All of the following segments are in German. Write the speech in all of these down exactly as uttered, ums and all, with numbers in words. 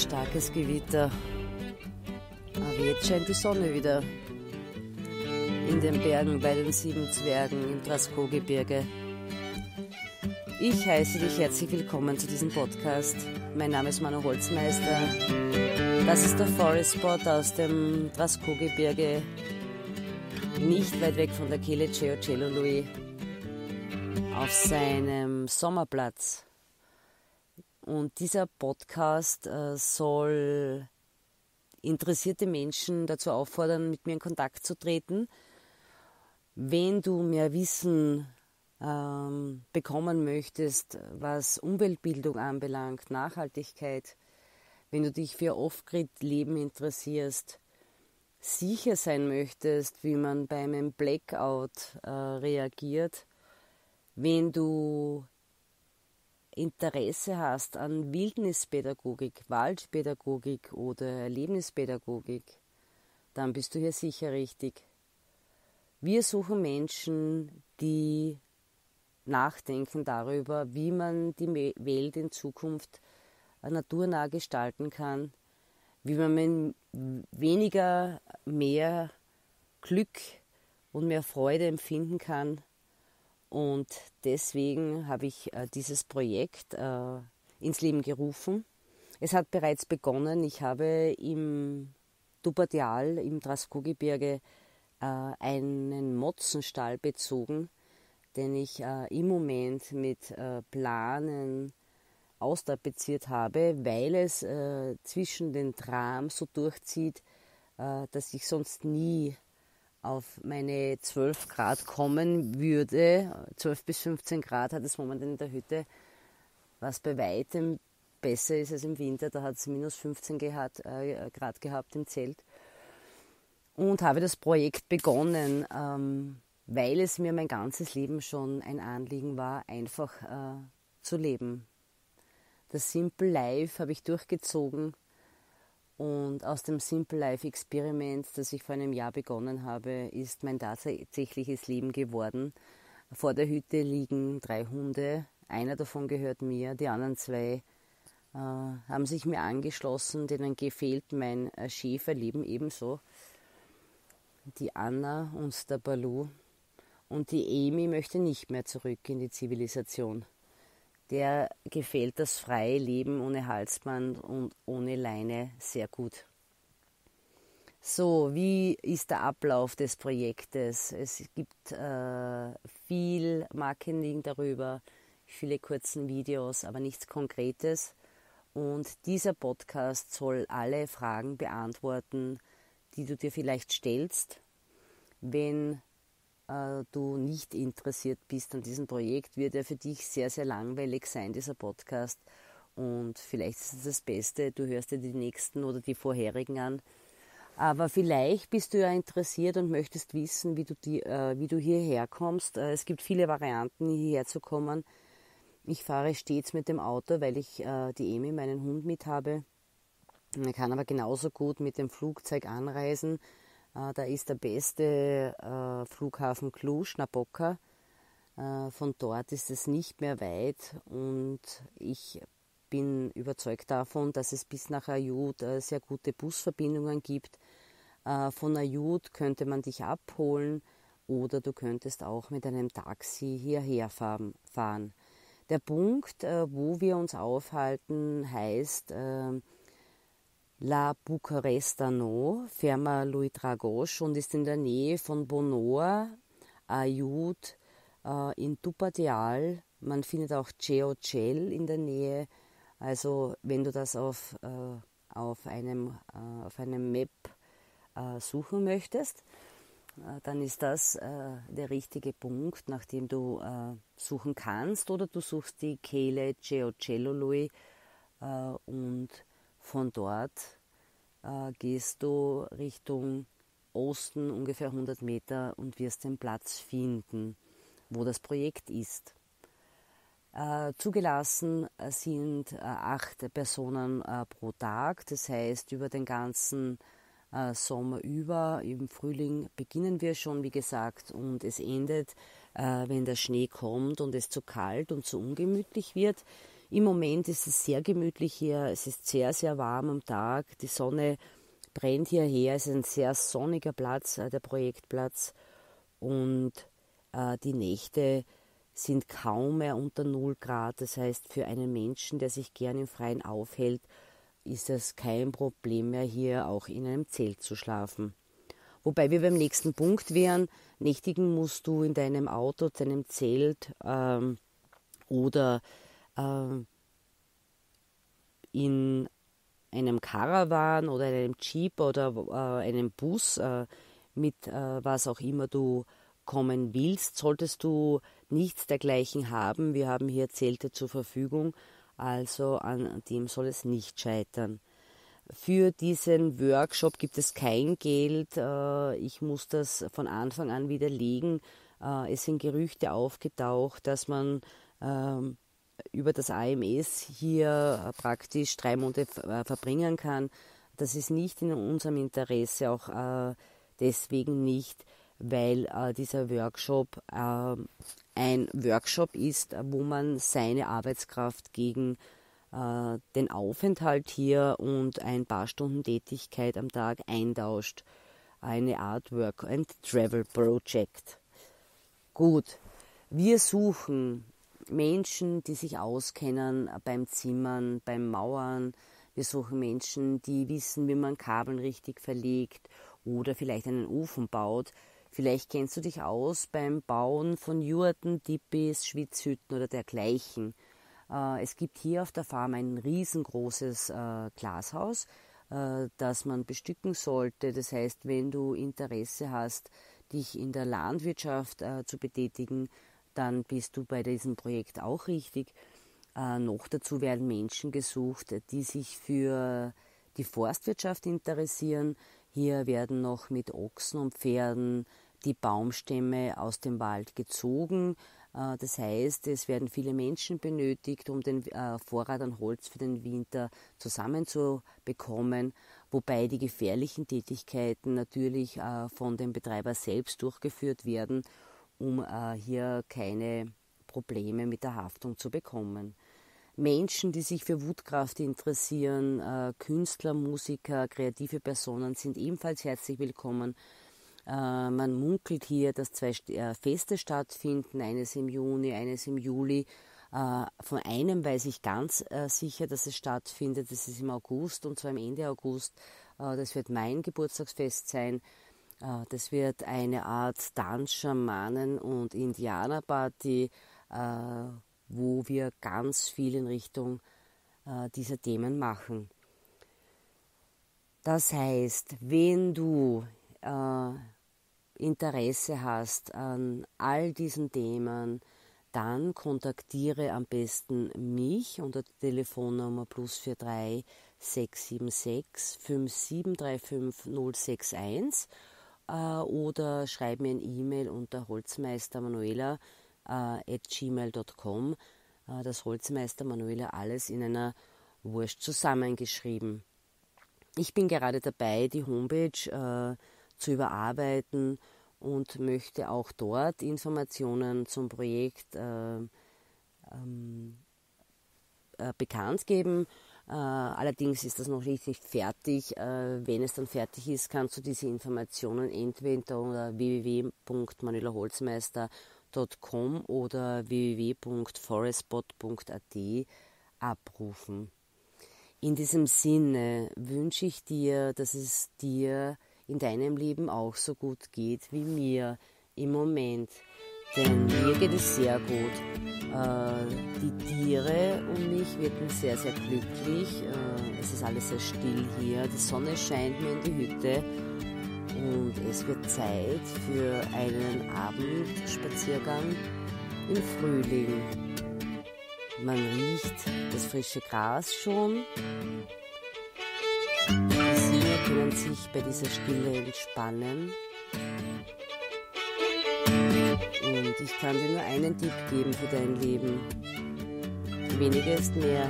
starkes Gewitter. Aber jetzt scheint die Sonne wieder in den Bergen bei den sieben Zwergen im Draskau-Gebirge. Ich heiße dich herzlich willkommen zu diesem Podcast. Mein Name ist Manu Holzmeister. Das ist der Forest Spot aus dem Draskau-Gebirge, nicht weit weg von der Kehle Ceocelului, auf seinem Sommerplatz. Und dieser Podcast äh, soll interessierte Menschen dazu auffordern, mit mir in Kontakt zu treten. Wenn du mehr Wissen ähm, bekommen möchtest, was Umweltbildung anbelangt, Nachhaltigkeit, wenn du dich für Off-Grid-Leben interessierst, sicher sein möchtest, wie man bei einem Blackout äh, reagiert, wenn du Interesse hast an Wildnispädagogik, Waldpädagogik oder Erlebnispädagogik, dann bist du hier sicher richtig. Wir suchen Menschen, die nachdenken darüber, wie man die Welt in Zukunft naturnah gestalten kann, wie man mit weniger mehr Glück und mehr Freude empfinden kann. Und deswegen habe ich äh, dieses Projekt äh, ins Leben gerufen. Es hat bereits begonnen. Ich habe im Tupadial im Draskau-Gebirge äh, einen Motzenstall bezogen, den ich äh, im Moment mit äh, Planen austapeziert habe, weil es äh, zwischen den Trams so durchzieht, äh, dass ich sonst nie auf meine zwölf Grad kommen würde. zwölf bis fünfzehn Grad hat es momentan in der Hütte, was bei weitem besser ist als im Winter. Da hat es minus fünfzehn Grad, äh, Grad gehabt im Zelt. Und habe das Projekt begonnen, ähm, weil es mir mein ganzes Leben schon ein Anliegen war, einfach äh, zu leben. Das Simple Life habe ich durchgezogen. Und aus dem Simple Life Experiment, das ich vor einem Jahr begonnen habe, ist mein tatsächliches Leben geworden. Vor der Hütte liegen drei Hunde, einer davon gehört mir, die anderen zwei äh, haben sich mir angeschlossen, denen gefällt mein äh, Schäferleben ebenso. Die Anna und der Balu. Und die Amy möchte nicht mehr zurück in die Zivilisation. Der gefällt das freie Leben ohne Halsband und ohne Leine sehr gut. So, wie ist der Ablauf des Projektes? Es gibt äh, viel Marketing darüber, viele kurzen Videos, aber nichts Konkretes. Und dieser Podcast soll alle Fragen beantworten, die du dir vielleicht stellst, wenn du nicht interessiert bist an diesem Projekt, wird er für dich sehr, sehr langweilig sein, dieser Podcast. Und vielleicht ist es das Beste, du hörst dir die nächsten oder die vorherigen an. Aber vielleicht bist du ja interessiert und möchtest wissen, wie du, die, äh, wie du hierher kommst. Äh, es gibt viele Varianten, hierher zu kommen. Ich fahre stets mit dem Auto, weil ich äh, die Emi, meinen Hund, mit habe. Man kann aber genauso gut mit dem Flugzeug anreisen. Da ist der beste äh, Flughafen Cluj-Napoca. Äh, von dort ist es nicht mehr weit und ich bin überzeugt davon, dass es bis nach Aiud äh, sehr gute Busverbindungen gibt. Äh, von Aiud könnte man dich abholen oder du könntest auch mit einem Taxi hierher fahren. Der Punkt, äh, wo wir uns aufhalten, heißt äh, La Bucarestano, Ferma Lui Dragos, und ist in der Nähe von Bonoa, Aiud, äh, in Tupadial. Man findet auch Ceocel in der Nähe. Also wenn du das auf, äh, auf, einem, äh, auf einem Map äh, suchen möchtest, äh, dann ist das äh, der richtige Punkt, nach dem du äh, suchen kannst. Oder du suchst die Kehle Ceocelului äh, und von dort äh, gehst du Richtung Osten ungefähr hundert Meter und wirst den Platz finden, wo das Projekt ist. Äh, zugelassen sind äh, acht Personen äh, pro Tag, das heißt über den ganzen äh, Sommer über. Im Frühling beginnen wir schon, wie gesagt, und es endet, äh, wenn der Schnee kommt und es zu kalt und zu ungemütlich wird. Im Moment ist es sehr gemütlich hier, es ist sehr, sehr warm am Tag, die Sonne brennt hierher, es ist ein sehr sonniger Platz, äh, der Projektplatz, und äh, die Nächte sind kaum mehr unter null Grad. Das heißt, für einen Menschen, der sich gern im Freien aufhält, ist es kein Problem mehr, hier auch in einem Zelt zu schlafen. Wobei wir beim nächsten Punkt wären, nächtigen musst du in deinem Auto, deinem Zelt ähm, oder äh, in einem Caravan oder einem Jeep oder äh, einem Bus, äh, mit äh, was auch immer du kommen willst, solltest du nichts dergleichen haben. Wir haben hier Zelte zur Verfügung, also an dem soll es nicht scheitern. Für diesen Workshop gibt es kein Geld. Ich muss das von Anfang an widerlegen. Es sind Gerüchte aufgetaucht, dass man über das A M S hier praktisch drei Monate verbringen kann. Das ist nicht in unserem Interesse, auch deswegen nicht, weil äh, dieser Workshop äh, ein Workshop ist, wo man seine Arbeitskraft gegen äh, den Aufenthalt hier und ein paar Stunden Tätigkeit am Tag eintauscht. Eine Art Work and Travel Project. Gut, wir suchen Menschen, die sich auskennen beim Zimmern, beim Mauern. Wir suchen Menschen, die wissen, wie man Kabeln richtig verlegt oder vielleicht einen Ofen baut. Vielleicht kennst du dich aus beim Bauen von Jurten, Tippis, Schwitzhütten oder dergleichen. Äh, es gibt hier auf der Farm ein riesengroßes äh, Glashaus, äh, das man bestücken sollte. Das heißt, wenn du Interesse hast, dich in der Landwirtschaft äh, zu betätigen, dann bist du bei diesem Projekt auch richtig. Äh, noch dazu werden Menschen gesucht, die sich für die Forstwirtschaft interessieren. Hier werden noch mit Ochsen und Pferden die Baumstämme aus dem Wald gezogen. Das heißt, es werden viele Menschen benötigt, um den Vorrat an Holz für den Winter zusammenzubekommen, wobei die gefährlichen Tätigkeiten natürlich von dem Betreiber selbst durchgeführt werden, um hier keine Probleme mit der Haftung zu bekommen. Menschen, die sich für Woodcraft interessieren, äh, Künstler, Musiker, kreative Personen sind ebenfalls herzlich willkommen. Äh, man munkelt hier, dass zwei äh, Feste stattfinden, eines im Juni, eines im Juli. Äh, von einem weiß ich ganz äh, sicher, dass es stattfindet, das ist im August, und zwar am Ende August. Äh, das wird mein Geburtstagsfest sein. Äh, das wird eine Art Tanz-, Schamanen- und Indianerparty, äh, wo wir ganz viel in Richtung äh, dieser Themen machen. Das heißt, wenn du äh, Interesse hast an all diesen Themen, dann kontaktiere am besten mich unter der Telefonnummer plus vier drei sechs sieben sechs fünf sieben drei fünf null sechs eins äh, oder schreib mir ein E-Mail unter holzmeistermanuela at gmail dot com. Das Holzmeister Manuela, alles in einer Wurst zusammengeschrieben. Ich bin gerade dabei, die Homepage äh, zu überarbeiten und möchte auch dort Informationen zum Projekt äh, ähm, äh, bekannt geben. Äh, allerdings ist das noch nicht, nicht fertig. Äh, wenn es dann fertig ist, kannst du diese Informationen entweder unter w w w punkt manuela holzmeister punkt com oder w w w punkt forestspot punkt a t abrufen. In diesem Sinne wünsche ich dir, dass es dir in deinem Leben auch so gut geht wie mir im Moment. Denn mir geht es sehr gut. Äh, die Tiere um mich wirken sehr, sehr glücklich. Äh, es ist alles sehr still hier. Die Sonne scheint mir in die Hütte. Und es wird Zeit für einen Abendspaziergang im Frühling. Man riecht das frische Gras schon. Die Sinne können sich bei dieser Stille entspannen. Und ich kann dir nur einen Tipp geben für dein Leben. Weniger ist mehr.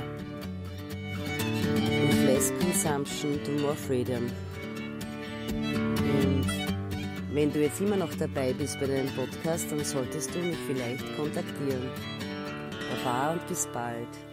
With less consumption to more freedom. Und wenn du jetzt immer noch dabei bist bei deinem Podcast, dann solltest du mich vielleicht kontaktieren. Baba und bis bald.